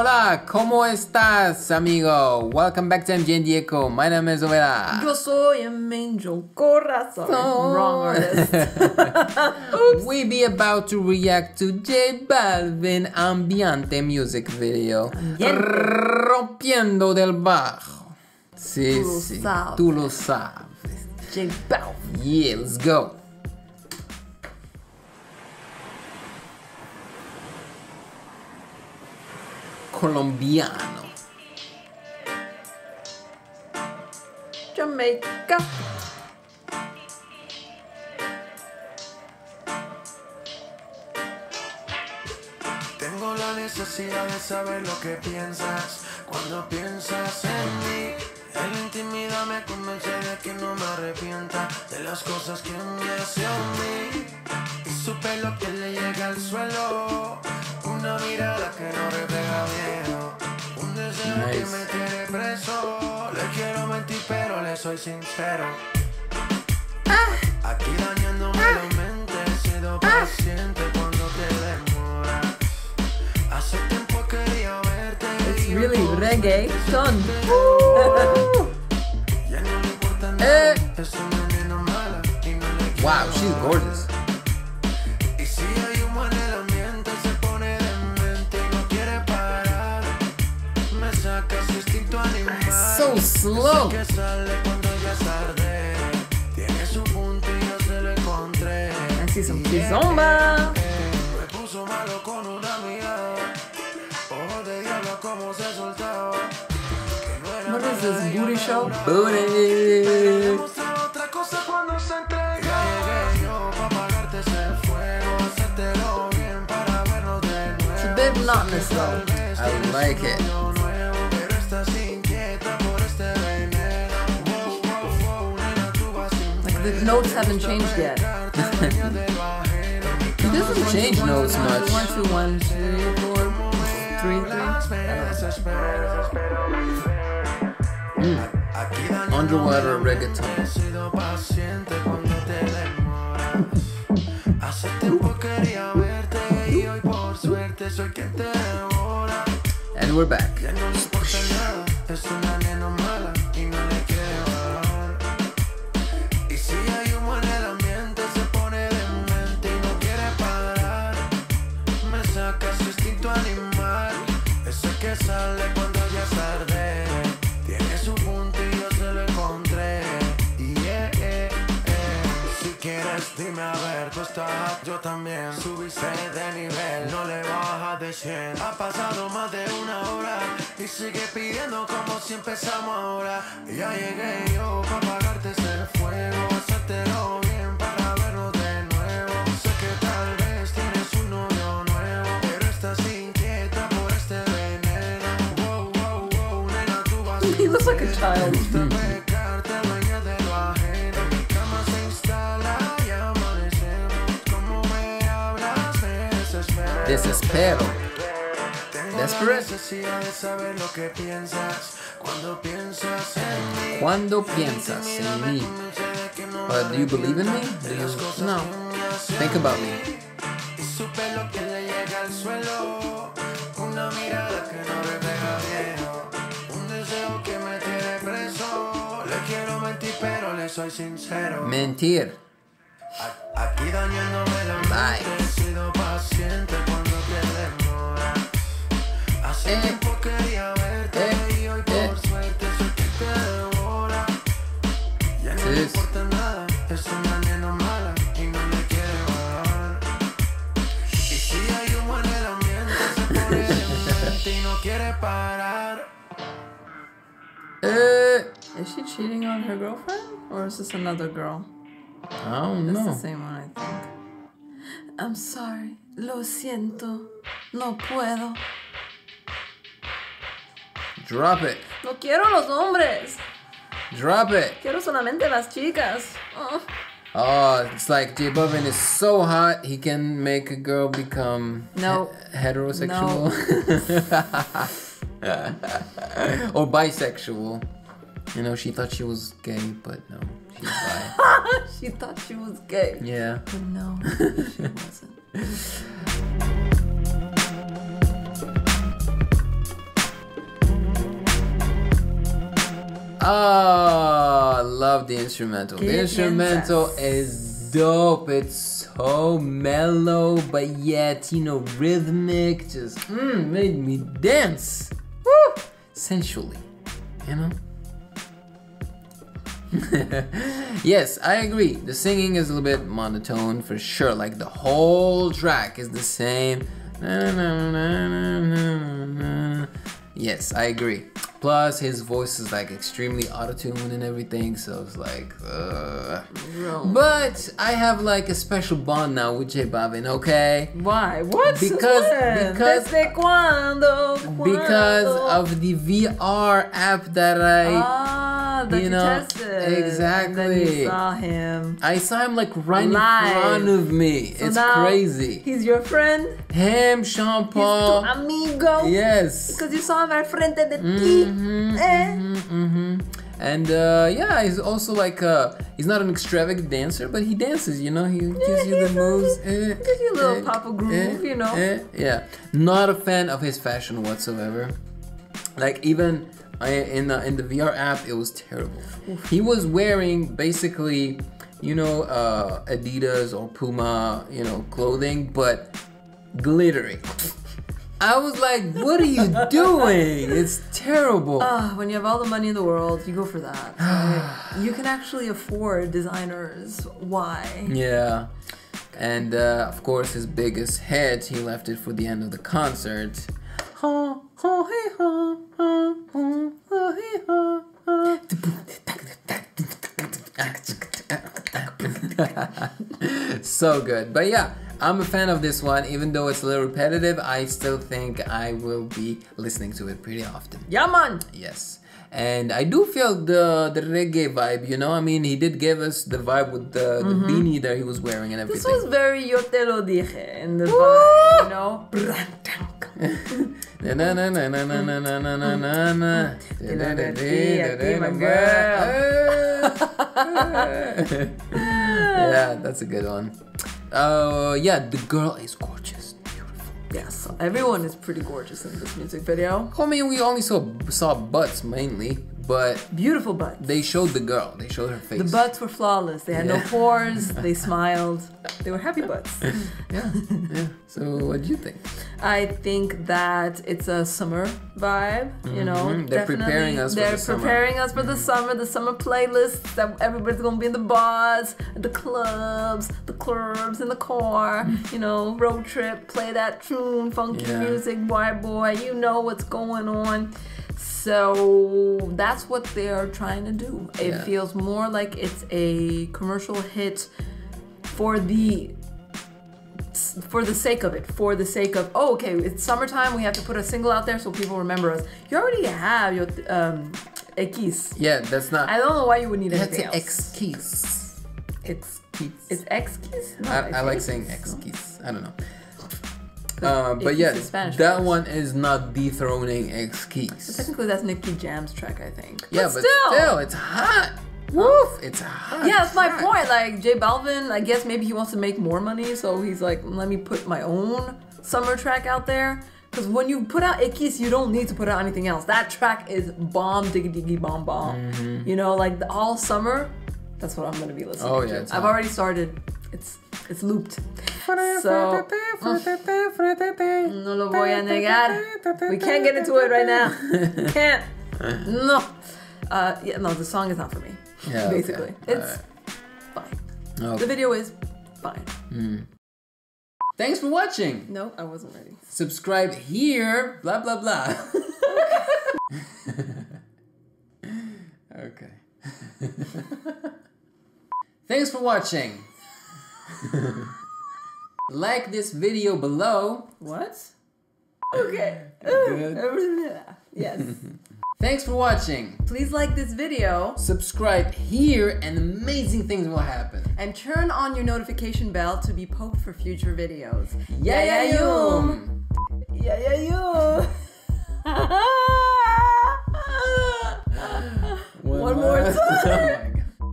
Hola, ¿cómo estás, amigo? Welcome back to Ambiente. My name is Overa. Yo soy Angel Corazón. Wrong artist. Oops. We be about to react to J Balvin Ambiente music video. Ambiente. Rompiendo del bajo. Sí, Tú lo sí. sabes. Tú lo sabes. J Balvin. Yeah, let's go. Colombiano. Jamaica. Tengo la necesidad de saber lo que piensas cuando piensas en mí. En la intimidad me convence de que no me arrepienta de las cosas que me hace a mí. Y su pelo que le llega al suelo, una mirada que no refleja miedo, un deseo que me tiene preso. Le quiero mentir pero le soy sincero. Aquí dañándome la mente, he sido paciente cuando te demoras. Hace tiempo quería verte. It's really reggae. Son. Ya no le importa nada, es una nena mala y no le quiero. Wow, she's gorgeous. Y si hay humo en el ambiente, se pone demente y no quiere parar. Me saca su instinto animal. So slow. Que sale cuando ya es tarde. Tiene su punto y yo se lo encontré. I see some kizomba. Me puso malo con una amiga. Ojos de diablo como se soltaba. What is this booty show? Booty. Otra cosa cuando se entrega. Ya llegué yo pa' apagarte ese fuego, hacértelo bien para vernos de nuevo. It's a bit monotonous though. I like it. Pero estás inquieta por este veneno. Like the notes haven't changed yet. He doesn't change notes much. 1, 2, 1, 3, 4, 3, 3. Underwater reggaeton. He sido paciente cuando te demoras. Hace tiempo quería verte y hoy por suerte soy quien te devora. And we're back. Ya no le importa nada, es una nena mala y no le quiere bajar. Y si hay humo en el ambiente, se pone demente y no quiere parar. Me saca su instinto animal, ese que sale cuando ya es tarde. Tiene su punto y yo se lo encontré. Si quieres dime a ver, tú estás, yo también. Subiste de nivel, no le bajas de 100. Ha pasado más de una hora y sigue pidiendo como si empezamos ahora. Ya llegué yo pa' apagarte ese fuego, hacértelo bien para vernos de nuevo. Sé que tal vez tienes un novio nuevo, pero estás inquieta por este veneno. Wow, wow, wow, nena, tú vas. He looks like a child. Desespero. Desperate. Cuando piensas en mí. Do you believe in me? Do you... No. Think about me. Soy sincero. Mentir. Aquí dañándome la mente, he sido paciente cuando te demoras. Hace tiempo quería verte y hoy por suerte soy quien te devora. Ya no le importa nada, es una nena mala y no le quiere bajar. Y si hay humo en el ambiente, se pone demente y no quiere parar. Is she cheating on her girlfriend? Or is this another girl? I don't It's know. the same one, I think. I'm sorry. Lo siento. No puedo. Drop it. No quiero los hombres. Drop it. Quiero solamente las chicas. Oh. Oh, it's like J Balvin is so hot, he can make a girl become No. heterosexual. Or bisexual. You know, she thought she was gay, but no, she's bi. She thought she was gay. Yeah. But no, she wasn't. Oh, love the instrumental. Qué The instrumental piensas? is dope. It's so mellow, but yet, you know, rhythmic. Just made me dance. Woo! Sensually, you know? Yes, I agree. The singing is a little bit monotone for sure. Like the whole track is the same. Yes, I agree. Plus, his voice is like extremely auto-tuned and everything, so it's like, But I have like a special bond now with J Balvin, okay? Why? What? Because Desde cuando? because of the VR app that that you tested. Exactly. And then you saw him. I saw him like right Live. in front of me. So it's now crazy. He's your friend? Him, Sean Paul. He's tu amigo? Yes. Because you saw him al frente de ti. And yeah, he's also like he's not an extravagant dancer, but he dances, you know. He gives you the moves. Gives you a little papa groove, you know. Yeah. Not a fan of his fashion whatsoever. Like even in the VR app, it was terrible. He was wearing basically, you know, Adidas or Puma, you know, clothing, but glittery. I was like, what are you doing? It's terrible. When you have all the money in the world, you go for that. Right? You can actually afford designers. Why? Yeah. And of course, his biggest hit, he left it for the end of the concert. So good. But yeah, I'm a fan of this one. Even though it's a little repetitive, I still think I will be listening to it pretty often. Yeah, man. Yes. And I do feel the reggae vibe, you know? I mean, he did give us the vibe with the beanie that he was wearing and everything. This was very yo te lo dije in the vibe, you know? My girl. Yeah, that's a good one. Yeah, the girl is gorgeous. Yes, everyone is pretty gorgeous in this music video. I mean, we only saw butts mainly, but Beautiful butts. they showed the girl. They showed her face. The butts were flawless. They had no pores. They smiled. They were happy butts. Yeah. So, what do you think? I think that it's a summer vibe, you know. They're preparing us for the summer. They're preparing us for the summer playlists that everybody's gonna be in the bars, the clubs, in the car, you know, road trip, play that tune, funky music, boy, you know what's going on. So that's what they're trying to do. It feels more like it's a commercial hit for the sake of it, for the sake of, oh, okay, it's summertime, we have to put a single out there so people remember us. You already have your rēÄakSH. Yeah, that's not. I don't know why you would need anything else. rēÄakSH. It's rēÄakSH? No, I like saying rēÄakSH. I don't know. But yeah, that one is not dethroning rēÄakSH. Technically, that's Nicky Jam's track, I think. Yeah, but still, it's hot. Woof! It's hot. Yeah, that's my point. Like, J Balvin, I guess maybe he wants to make more money, so he's like, let me put my own summer track out there. Because when you put out rēÄakSH, you don't need to put out anything else. That track is bomb, diggy, diggy, bomb, bomb. You know, like all summer, that's what I'm going to be listening to. I've already started. It's looped. So, no lo voy a negar. We can't get into it right now. Can't. No. Yeah, no, the song is not for me. Yeah, basically. It's fine. Okay. The video is fine. Thanks for watching. No, I wasn't ready. Subscribe here. Blah, blah, blah. Okay. Thanks for watching. Like this video below. What? Okay. Good. Yes. Thanks for watching. Please like this video. Subscribe here and amazing things will happen. And turn on your notification bell to be poked for future videos. Yum. Yeah. One more time.